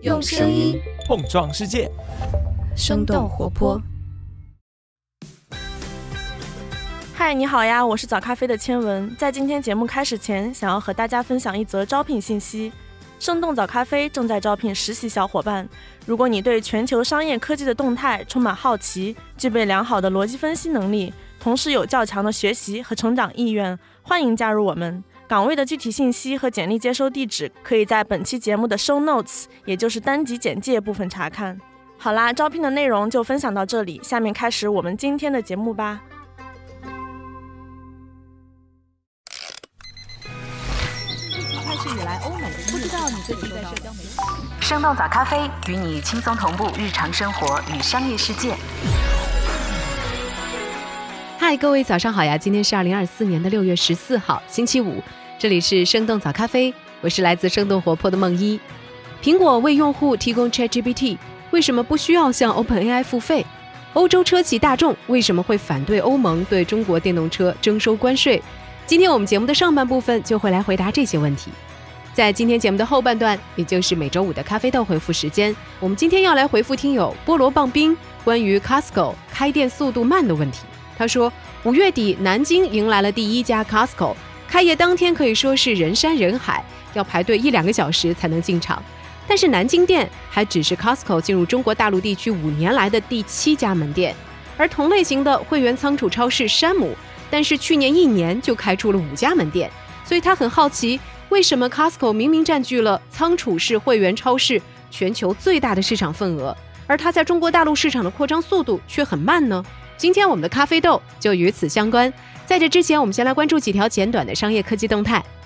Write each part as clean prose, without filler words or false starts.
用声音碰撞世界， 生动活泼。 嗨，你好呀，我是早咖啡的千文。在今天节目开始前，想要和大家分享一则招聘信息。生动早咖啡正在招聘实习小伙伴。如果你对全球商业科技的动态充满好奇，具备良好的逻辑分析能力，同时有较强的学习和成长意愿，欢迎加入我们。岗位的具体信息和简历接收地址可以在本期节目的 show notes， 也就是单集简介部分查看。好啦，招聘的内容就分享到这里，下面开始我们今天的节目吧。 开始以来，欧美不知道你最近在社交媒体。 生动早咖啡与你轻松同步日常生活与商业世界。 嗨，各位早上好呀！今天是2024年6月14号，星期五，这里是生动早咖啡，我是来自生动活泼的梦一。苹果为用户提供 ChatGPT， 为什么不需要向 OpenAI 付费？欧洲车企大众为什么会反对欧盟对中国电动车征收关税？今天我们节目的上半部分就会来回答这些问题。在今天节目的后半段，也就是每周五的咖啡豆回复时间，我们今天要来回复听友菠萝棒冰关于 Costco 开店速度慢的问题。他说，5月底南京迎来了第一家 Costco， 开业当天可以说是人山人海，要排队1-2个小时才能进场。但是南京店还只是 Costco 进入中国大陆地区5年来的第7家门店，而同类型的会员仓储超市山姆，但是去年1年就开出了5家门店，所以他很好奇，为什么 Costco 明明占据了仓储式会员超市全球最大的市场份额，而它在中国大陆市场的扩张速度却很慢呢？今天我们的咖啡豆就与此相关。在这之前，我们先来关注几条简短的商业科技动态。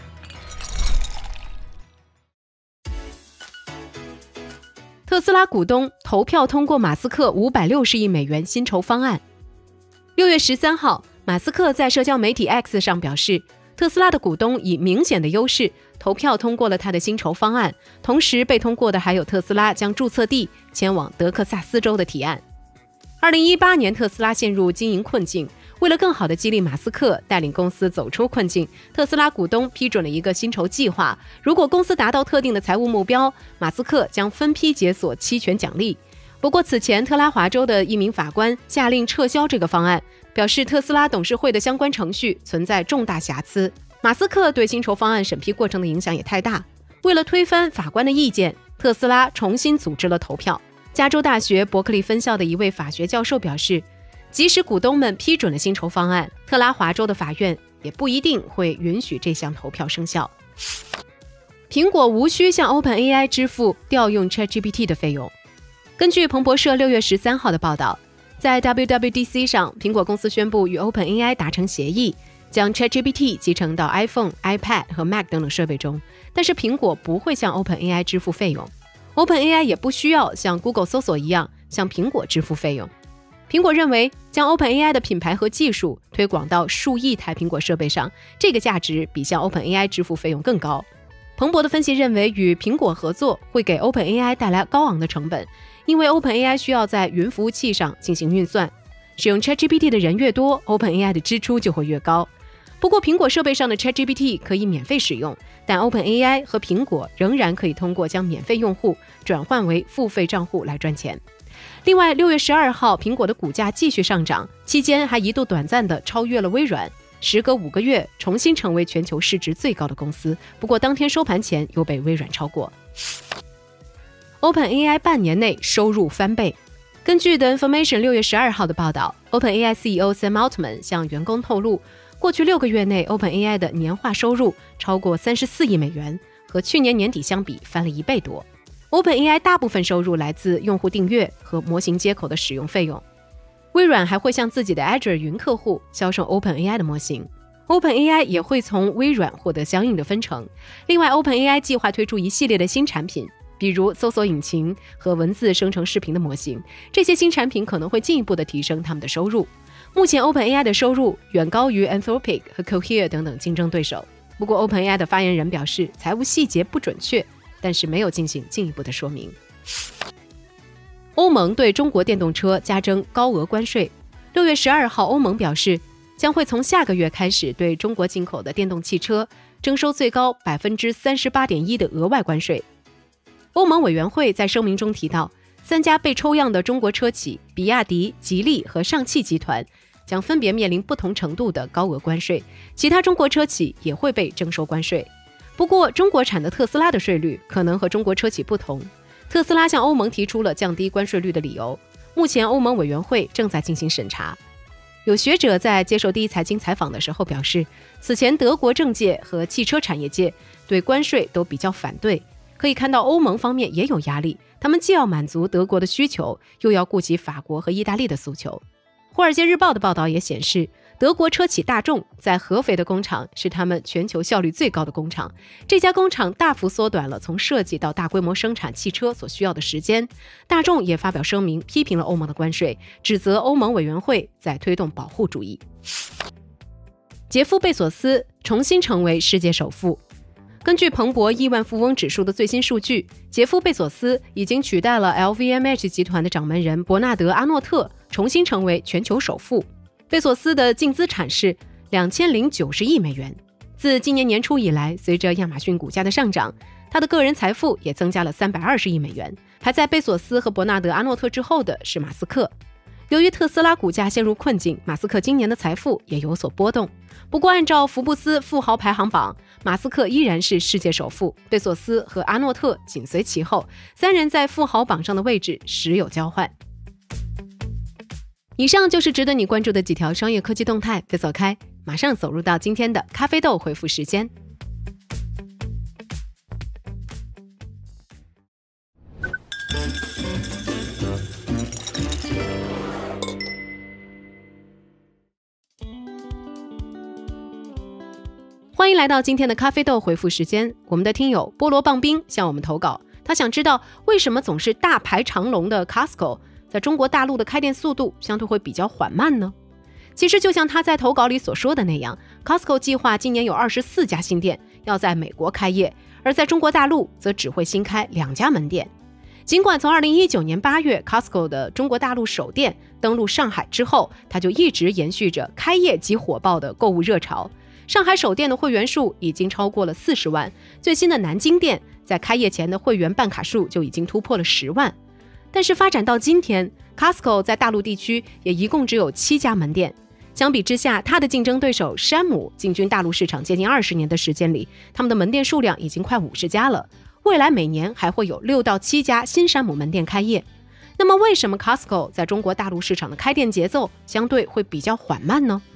特斯拉股东投票通过马斯克560亿美元薪酬方案。6月13号，马斯克在社交媒体 X 上表示，特斯拉的股东以明显的优势投票通过了他的薪酬方案，同时被通过的还有特斯拉将注册地迁往德克萨斯州的提案。2018年，特斯拉陷入经营困境，为了更好地激励马斯克带领公司走出困境，特斯拉股东批准了一个薪酬计划，如果公司达到特定的财务目标，马斯克将分批解锁期权奖励。不过此前特拉华州的一名法官下令撤销这个方案，表示特斯拉董事会的相关程序存在重大瑕疵。马斯克对薪酬方案审批过程的影响也太大，为了推翻法官的意见，特斯拉重新组织了投票。加州大学伯克利分校的一位法学教授表示，即使股东们批准了薪酬方案，特拉华州的法院也不一定会允许这项投票生效。苹果无需向 OpenAI 支付调用 ChatGPT 的费用。根据彭博社6月13号的报道，在 WWDC 上，苹果公司宣布与 OpenAI 达成协议，将 ChatGPT 集成到 iPhone、iPad 和 Mac 等等设备中，但是苹果不会向 OpenAI 支付费用。OpenAI 也不需要像 Google 搜索一样向苹果支付费用。苹果认为，将 OpenAI 的品牌和技术推广到数亿台苹果设备上，这个价值比向 OpenAI 支付费用更高。彭博的分析认为，与苹果合作会给 OpenAI 带来高昂的成本，因为 OpenAI 需要在云服务器上进行运算，使用 ChatGPT 的人越多， OpenAI 的支出就会越高。不过苹果设备上的 ChatGPT 可以免费使用，但 OpenAI 和苹果仍然可以通过将免费用户转换为付费账户来赚钱。另外，6月12号，苹果的股价继续上涨，期间还一度短暂地超越了微软，时隔5个月重新成为全球市值最高的公司，不过当天收盘前又被微软超过。OpenAI 半年内收入翻倍。根据 The Information 6月12号的报道， OpenAI CEO Sam Altman 向员工透露，过去6个月内 OpenAI 的年化收入超过34亿美元，和去年年底相比翻了1倍多。OpenAI 大部分收入来自用户订阅和模型接口的使用费用。微软还会向自己的 Azure 云客户销售 OpenAI 的模型， OpenAI 也会从微软获得相应的分成。另外， OpenAI 计划推出一系列的新产品，比如搜索引擎和文字生成视频的模型，这些新产品可能会进一步的提升他们的收入。目前 OpenAI 的收入远高于 Anthropic 和 Cohere 等等竞争对手。不过 OpenAI 的发言人表示，财务细节不准确，但是没有进行进一步的说明。欧盟对中国电动车加征高额关税。6月12号，欧盟表示将会从下个月开始对中国进口的电动汽车征收最高 38.1% 的额外关税。 欧盟委员会在声明中提到，3家被抽样的中国车企比亚迪、吉利和上汽集团将分别面临不同程度的高额关税，其他中国车企也会被征收关税。不过，中国产的特斯拉的税率可能和中国车企不同。特斯拉向欧盟提出了降低关税率的理由，目前欧盟委员会正在进行审查。有学者在接受第一财经采访的时候表示，此前德国政界和汽车产业界对关税都比较反对，可以看到欧盟方面也有压力，他们既要满足德国的需求，又要顾及法国和意大利的诉求。华尔街日报的报道也显示，德国车企大众在合肥的工厂是他们全球效率最高的工厂，这家工厂大幅缩短了从设计到大规模生产汽车所需要的时间。大众也发表声明批评了欧盟的关税，指责欧盟委员会在推动保护主义。杰夫·贝索斯重新成为世界首富。根据彭博亿万富翁指数的最新数据，杰夫·贝索斯已经取代了 LVMH 集团的掌门人伯纳德·阿诺特，重新成为全球首富。贝索斯的净资产是2090亿美元。自今年年初以来，随着亚马逊股价的上涨，他的个人财富也增加了320亿美元。排在贝索斯和伯纳德·阿诺特之后的是马斯克。由于特斯拉股价陷入困境，马斯克今年的财富也有所波动。不过，按照福布斯富豪排行榜，马斯克依然是世界首富，贝索斯和阿诺特紧随其后，3人在富豪榜上的位置时有交换。以上就是值得你关注的几条商业科技动态，别走开，马上走入到今天的咖啡豆回复时间。欢迎来到今天的咖啡豆回复时间。我们的听友菠萝棒冰向我们投稿，他想知道为什么总是大排长龙的 Costco 在中国大陆的开店速度相对会比较缓慢呢？其实就像他在投稿里所说的那样， Costco 计划今年有24家新店要在美国开业，而在中国大陆则只会新开2家门店。尽管从2019年8月 Costco 的中国大陆首店登陆上海之后，它就一直延续着开业即火爆的购物热潮。上海首店的会员数已经超过了40万，最新的南京店在开业前的会员办卡数就已经突破了10万。但是发展到今天， Costco 在大陆地区也一共只有7家门店。相比之下，它的竞争对手山姆进军大陆市场接近20年的时间里，他们的门店数量已经快50家了，未来每年还会有6到7家新山姆门店开业。那么为什么 Costco 在中国大陆市场的开店节奏相对会比较缓慢呢？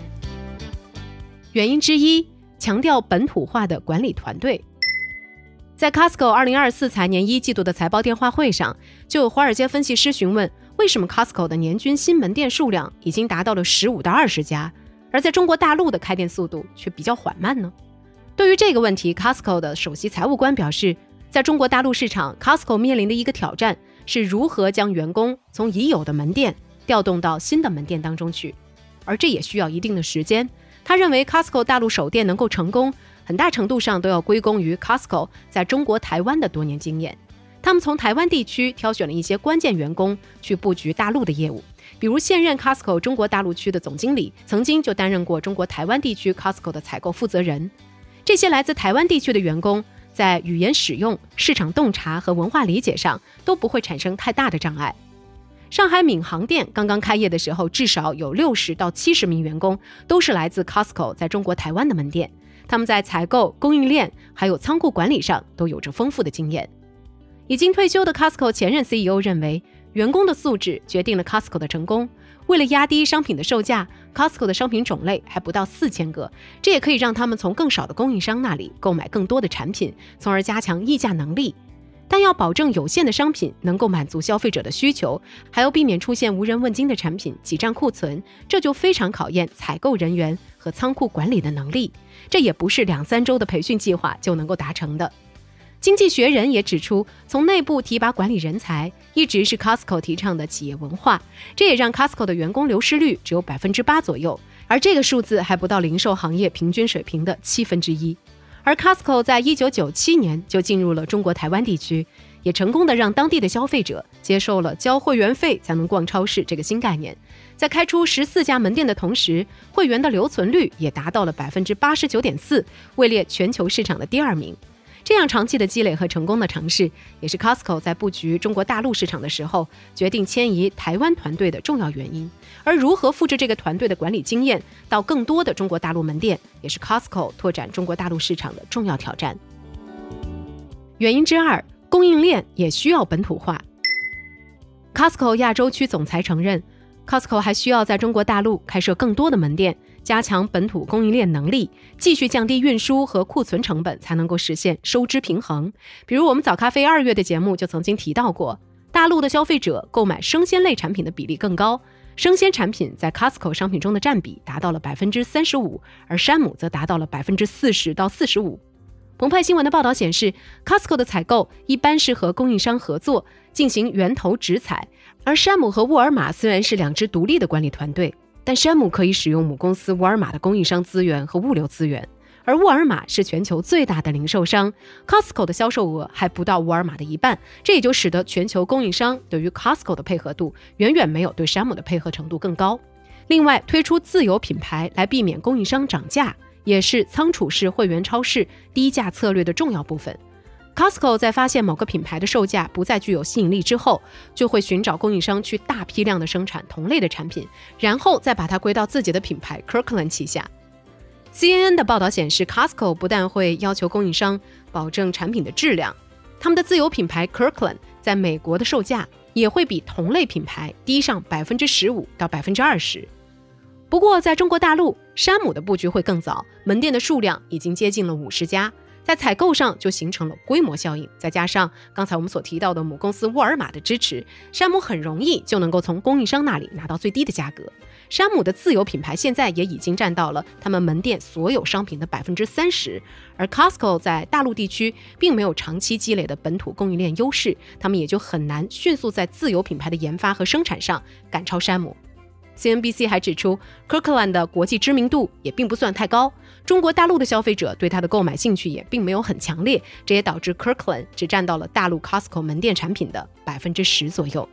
原因之一，强调本土化的管理团队。在 Costco 2024财年1季度的财报电话会上，就有华尔街分析师询问，为什么 Costco 的年均新门店数量已经达到了15到20家，而在中国大陆的开店速度却比较缓慢呢？对于这个问题， Costco 的首席财务官表示，在中国大陆市场， Costco 面临的一个挑战是如何将员工从已有的门店调动到新的门店当中去，而这也需要一定的时间。他认为 Costco 大陆首店能够成功，很大程度上都要归功于 Costco 在中国台湾的多年经验。他们从台湾地区挑选了一些关键员工去布局大陆的业务，比如现任 Costco 中国大陆区的总经理曾经就担任过中国台湾地区 Costco 的采购负责人。这些来自台湾地区的员工在语言使用、市场洞察和文化理解上都不会产生太大的障碍。上海闵行店刚刚开业的时候，至少有60到70名员工都是来自 Costco 在中国台湾的门店，他们在采购、供应链还有仓库管理上都有着丰富的经验。已经退休的 Costco 前任 CEO 认为，员工的素质决定了 Costco 的成功。为了压低商品的售价， Costco 的商品种类还不到4000个，这也可以让他们从更少的供应商那里购买更多的产品，从而加强议价能力。但要保证有限的商品能够满足消费者的需求，还要避免出现无人问津的产品挤占库存，这就非常考验采购人员和仓库管理的能力，这也不是2-3周的培训计划就能够达成的。经济学人也指出，从内部提拔管理人才一直是 Costco 提倡的企业文化，这也让 Costco 的员工流失率只有 8% 左右，而这个数字还不到零售行业平均水平的1/7。而 Costco 在1997年就进入了中国台湾地区，也成功的让当地的消费者接受了交会员费才能逛超市这个新概念。在开出14家门店的同时，会员的留存率也达到了 89.4%， 位列全球市场的第2名。 这样长期的积累和成功的尝试，也是 Costco 在布局中国大陆市场的时候决定迁移台湾团队的重要原因。而如何复制这个团队的管理经验到更多的中国大陆门店，也是 Costco 拓展中国大陆市场的重要挑战。原因之二，供应链也需要本土化。Costco 亚洲区总裁承认， Costco 还需要在中国大陆开设更多的门店，加强本土供应链能力，继续降低运输和库存成本，才能够实现收支平衡。比如我们早咖啡2月的节目就曾经提到过，大陆的消费者购买生鲜类产品的比例更高，生鲜产品在 Costco 商品中的占比达到了 35%， 而山姆则达到了 40%到45%。澎湃新闻的报道显示， Costco 的采购一般是和供应商合作进行源头直采，而山姆和沃尔玛虽然是2支独立的管理团队，但山姆可以使用母公司沃尔玛的供应商资源和物流资源，而沃尔玛是全球最大的零售商， Costco 的销售额还不到沃尔玛的一半，这也就使得全球供应商对于 Costco 的配合度远远没有对山姆的配合程度更高。另外，推出自有品牌来避免供应商涨价，也是仓储式会员超市低价策略的重要部分。Costco 在发现某个品牌的售价不再具有吸引力之后，就会寻找供应商去大批量的生产同类的产品，然后再把它归到自己的品牌 Kirkland 旗下。CNN 的报道显示， Costco 不但会要求供应商保证产品的质量，他们的自有品牌 Kirkland 在美国的售价也会比同类品牌低上 15% 到 20%。不过在中国大陆，山姆的布局会更早，门店的数量已经接近了50家，在采购上就形成了规模效应，再加上刚才我们所提到的母公司沃尔玛的支持，山姆很容易就能够从供应商那里拿到最低的价格。山姆的自有品牌现在也已经占到了他们门店所有商品的 30%， 而 Costco 在大陆地区并没有长期积累的本土供应链优势，他们也就很难迅速在自有品牌的研发和生产上赶超山姆。CNBC 还指出， Kirkland 的国际知名度也并不算太高，中国大陆的消费者对它的购买兴趣也并没有很强烈，这也导致 Kirkland 只占到了大陆 Costco 门店产品的 10% 左右。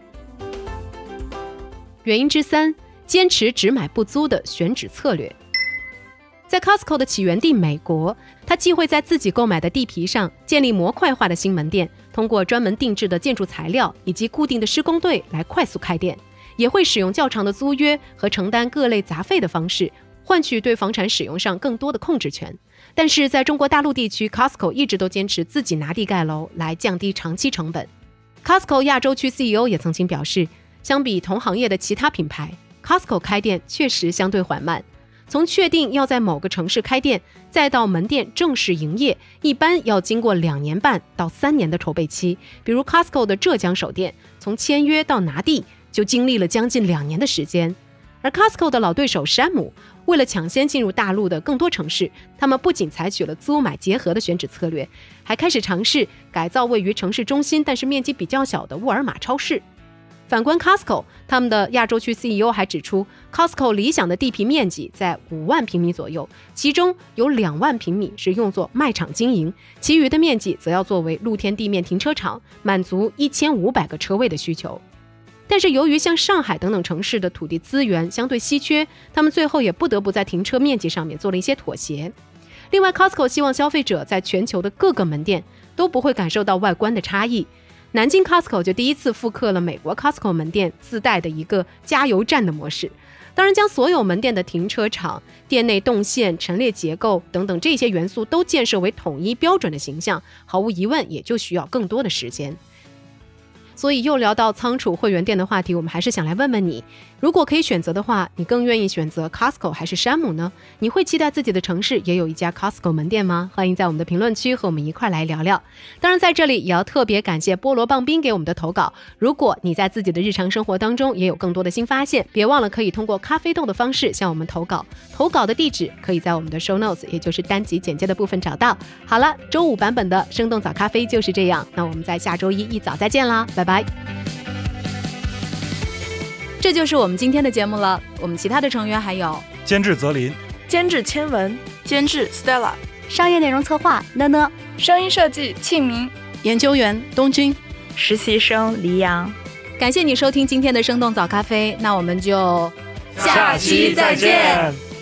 原因之三，坚持只买不租的选址策略。在 Costco 的起源地美国，它既会在自己购买的地皮上建立模块化的新门店，通过专门定制的建筑材料以及固定的施工队来快速开店，也会使用较长的租约和承担各类杂费的方式，换取对房产使用上更多的控制权。但是在中国大陆地区， Costco 一直都坚持自己拿地盖楼来降低长期成本。 Costco 亚洲区 CEO 也曾经表示，相比同行业的其他品牌， Costco 开店确实相对缓慢，从确定要在某个城市开店，再到门店正式营业，一般要经过2年半到3年的筹备期。比如 Costco 的浙江首店，从签约到拿地就经历了将近2年的时间。而 Costco 的老对手山姆，为了抢先进入大陆的更多城市，他们不仅采取了租买结合的选址策略，还开始尝试改造位于城市中心但是面积比较小的沃尔玛超市。反观 Costco， 他们的亚洲区 CEO 还指出， Costco 理想的地皮面积在5万平米左右，其中有2万平米是用作卖场经营，其余的面积则要作为露天地面停车场，满足1500个车位的需求。但是由于像上海等等城市的土地资源相对稀缺，他们最后也不得不在停车面积上面做了一些妥协。另外 Costco 希望消费者在全球的各个门店都不会感受到外观的差异。南京 Costco 就第一次复刻了美国 Costco 门店自带的一个加油站的模式，当然将所有门店的停车场、店内动线、陈列结构等等这些元素都建设为统一标准的形象，毫无疑问也就需要更多的时间。所以又聊到仓储会员店的话题，我们还是想来问问你，如果可以选择的话，你更愿意选择 Costco 还是山姆呢？你会期待自己的城市也有一家 Costco 门店吗？欢迎在我们的评论区和我们一块来聊聊。当然在这里也要特别感谢菠萝棒冰给我们的投稿，如果你在自己的日常生活当中也有更多的新发现，别忘了可以通过咖啡豆的方式向我们投稿，投稿的地址可以在我们的 show notes， 也就是单集简介的部分找到。好了，周5版本的生动早咖啡就是这样，那我们在下周1一早再见啦，拜拜。 这就是我们今天的节目了。我们其他的成员还有监制泽林， 监制千文， 监制 Stella， 商业内容策划呢呢， 声音设计庆明， 研究员东君， 实习生黎阳。 感谢你收听今天的生动早咖啡，那我们就下期再见。